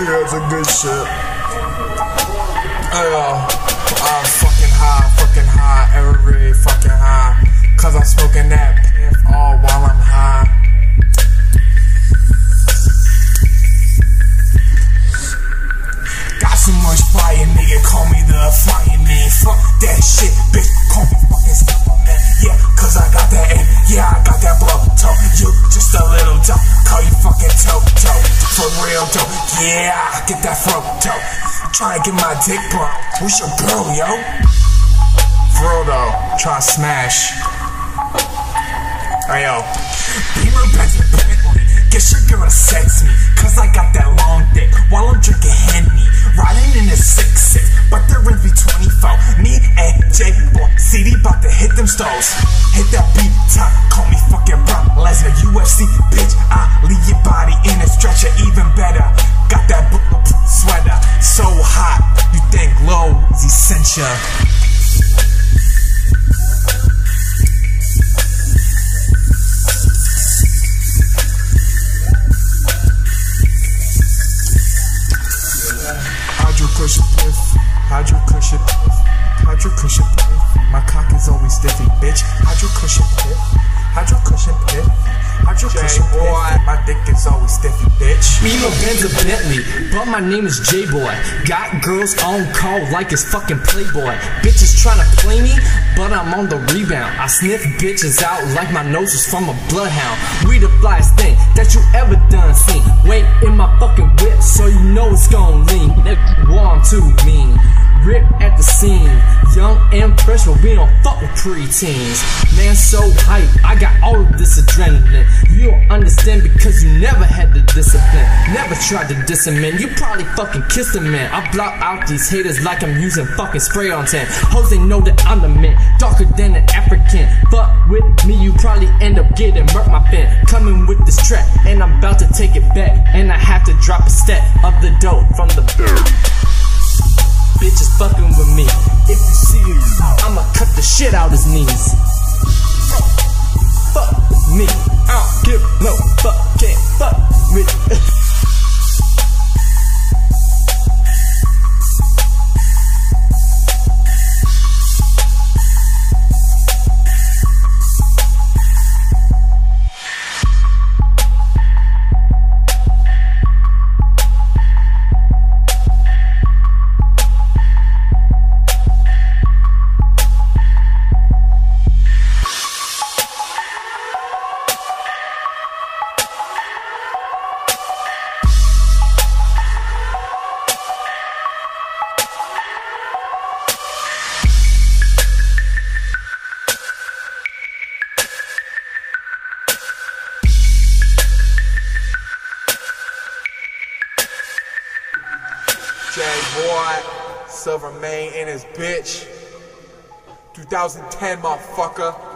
Yeah, it's a good shit. I'm fucking high, every fucking high. Cause I'm smoking that piff all while I'm high. Got so much fire, nigga, call me the fireman. Fuck that shit, bitch, call me fucking Silverman. Yeah, cause I got that aim, yeah, I got that blow toe. You just a little dope, call you fucking toe. For real dope, yeah, I get that throat toe. Tryna get my dick bro, who's your girl, yo? For real though, try to smash. Hey yo, beamer, Bendz, Bentley. Guess your girl to sex me, cause I got that long dick while I'm drinking Henny. Riding in a 6-6, but the rims be 24. Me and Jay Boi, CD bout to hit them stoves. Hit that beat top, call me fucking Brock Lesnar. UFC, bitch, I leave your body in a stretcher, even better. Got that sweater, so hot, you think low is essential. Hydro cushion piff, my cock is always stiffy, bitch. Hydro cushion piff, hydro cushion piff, hydro cushion piff, my dick is always stiffy, bitch. Me no Bendz or Bentley, but my name is Jay Boi. Got girls on call like it's fucking Playboy. Bitches tryna play me, but I'm on the rebound. I sniff bitches out like my nose is from a bloodhound. We the flyest thing that you ever done seen. Wait in my fucking whip, so you know it's gon' lean. One, too mean. Rip at the scene, young and fresh, but we don't fuck with preteens. Man, so hype, I got all of this adrenaline. You don't understand because you never had the discipline. Never tried to diss a man, you probably fucking kissed a man. I block out these haters like I'm using fucking spray on tan. Hoes, they know that I'm the man, darker than an African. Fuck with me, you probably end up getting murked, my fan. Coming with this track, and I'm about to take it back. And I have to drop a step of the dope from the bitches fucking with me. If you see me, I'ma cut the shit out his knees. Fuck me, I don't give no fuck, can't fuck with me. Jay Boi, Silverman and his bitch. 2010, motherfucker.